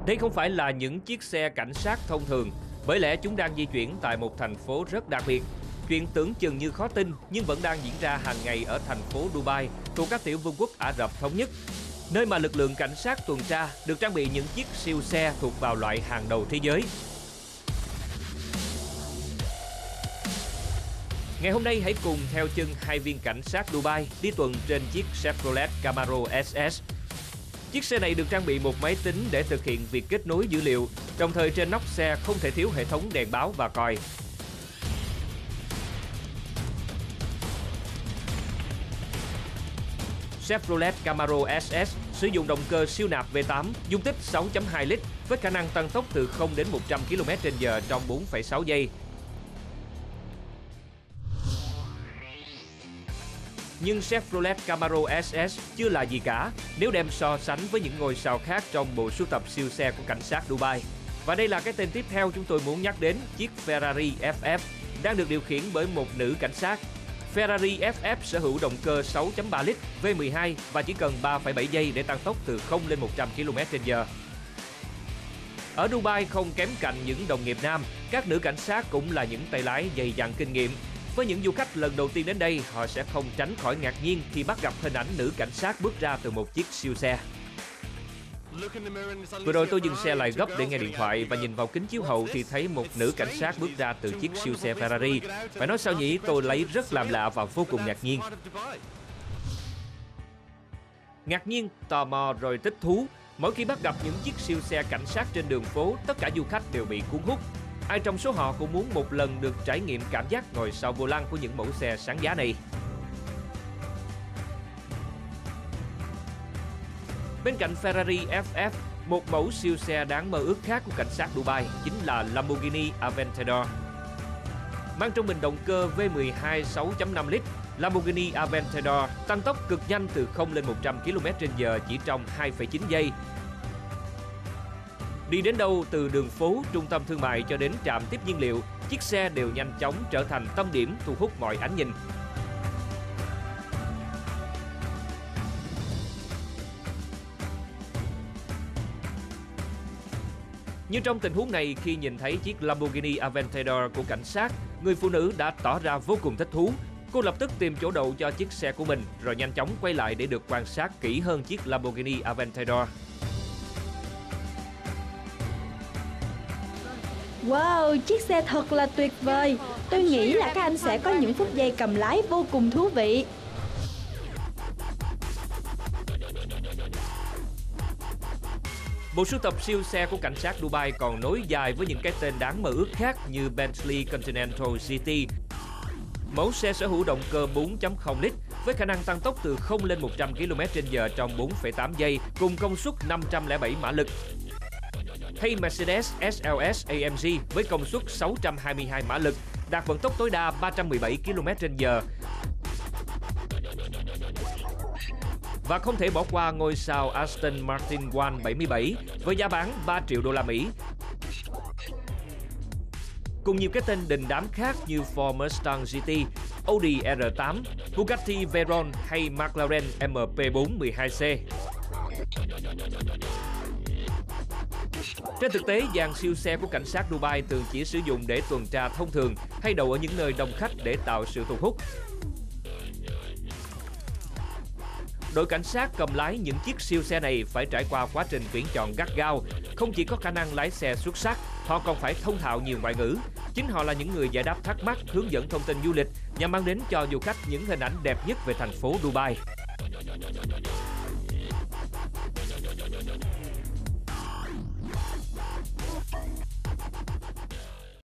Đây không phải là những chiếc xe cảnh sát thông thường, bởi lẽ chúng đang di chuyển tại một thành phố rất đặc biệt. Chuyện tưởng chừng như khó tin nhưng vẫn đang diễn ra hàng ngày ở thành phố Dubai thuộc các tiểu vương quốc Ả Rập Thống Nhất, nơi mà lực lượng cảnh sát tuần tra được trang bị những chiếc siêu xe thuộc vào loại hàng đầu thế giới. Ngày hôm nay hãy cùng theo chân hai viên cảnh sát Dubai đi tuần trên chiếc Chevrolet Camaro SS. Chiếc xe này được trang bị một máy tính để thực hiện việc kết nối dữ liệu, đồng thời trên nóc xe không thể thiếu hệ thống đèn báo và còi. Chevrolet Camaro SS sử dụng động cơ siêu nạp V8 dung tích 6.2 lít với khả năng tăng tốc từ 0 đến 100 km/h trong 4,6 giây. Nhưng Chevrolet Camaro SS chưa là gì cả nếu đem so sánh với những ngôi sao khác trong bộ sưu tập siêu xe của cảnh sát Dubai. Và đây là cái tên tiếp theo chúng tôi muốn nhắc đến, chiếc Ferrari FF đang được điều khiển bởi một nữ cảnh sát. Ferrari FF sở hữu động cơ 6.3 lít V12 và chỉ cần 3,7 giây để tăng tốc từ 0 lên 100 km/h. Ở Dubai không kém cạnh những đồng nghiệp nam, các nữ cảnh sát cũng là những tay lái dày dặn kinh nghiệm. Với những du khách lần đầu tiên đến đây, họ sẽ không tránh khỏi ngạc nhiên khi bắt gặp hình ảnh nữ cảnh sát bước ra từ một chiếc siêu xe. Vừa rồi tôi dừng xe lại gấp để nghe điện thoại và nhìn vào kính chiếu hậu thì thấy một nữ cảnh sát bước ra từ chiếc siêu xe Ferrari. Phải nói sao nhỉ, tôi lấy rất làm lạ và vô cùng ngạc nhiên. Ngạc nhiên, tò mò rồi thích thú. Mỗi khi bắt gặp những chiếc siêu xe cảnh sát trên đường phố, tất cả du khách đều bị cuốn hút. Ai trong số họ cũng muốn một lần được trải nghiệm cảm giác ngồi sau vô lăng của những mẫu xe sáng giá này. Bên cạnh Ferrari FF, một mẫu siêu xe đáng mơ ước khác của cảnh sát Dubai chính là Lamborghini Aventador. Mang trong mình động cơ V12 6.5 lít, Lamborghini Aventador tăng tốc cực nhanh từ 0 lên 100 km/h chỉ trong 2,9 giây. Đi đến đâu, từ đường phố, trung tâm thương mại cho đến trạm tiếp nhiên liệu, chiếc xe đều nhanh chóng trở thành tâm điểm thu hút mọi ánh nhìn. Như trong tình huống này, khi nhìn thấy chiếc Lamborghini Aventador của cảnh sát, người phụ nữ đã tỏ ra vô cùng thích thú. Cô lập tức tìm chỗ đậu cho chiếc xe của mình, rồi nhanh chóng quay lại để được quan sát kỹ hơn chiếc Lamborghini Aventador. Wow, chiếc xe thật là tuyệt vời. Tôi nghĩ là các anh sẽ có những phút giây cầm lái vô cùng thú vị. Bộ sưu tập siêu xe của cảnh sát Dubai còn nối dài với những cái tên đáng mơ ước khác như Bentley Continental GT. Mẫu xe sở hữu động cơ 4.0 lít với khả năng tăng tốc từ 0 lên 100 km/h trong 4,8 giây cùng công suất 507 mã lực. Hay Mercedes SLS AMG với công suất 622 mã lực, đạt vận tốc tối đa 317 km/h. Và không thể bỏ qua ngôi sao Aston Martin One 77 với giá bán 3 triệu đô la Mỹ. Cùng nhiều cái tên đình đám khác như Ford Mustang GT, Audi R8, Bugatti Veyron hay McLaren MP4 12C. Trên thực tế, dàn siêu xe của cảnh sát Dubai thường chỉ sử dụng để tuần tra thông thường hay đậu ở những nơi đông khách để tạo sự thu hút. Đội cảnh sát cầm lái những chiếc siêu xe này phải trải qua quá trình tuyển chọn gắt gao. Không chỉ có khả năng lái xe xuất sắc, họ còn phải thông thạo nhiều ngoại ngữ. Chính họ là những người giải đáp thắc mắc, hướng dẫn thông tin du lịch nhằm mang đến cho du khách những hình ảnh đẹp nhất về thành phố Dubai.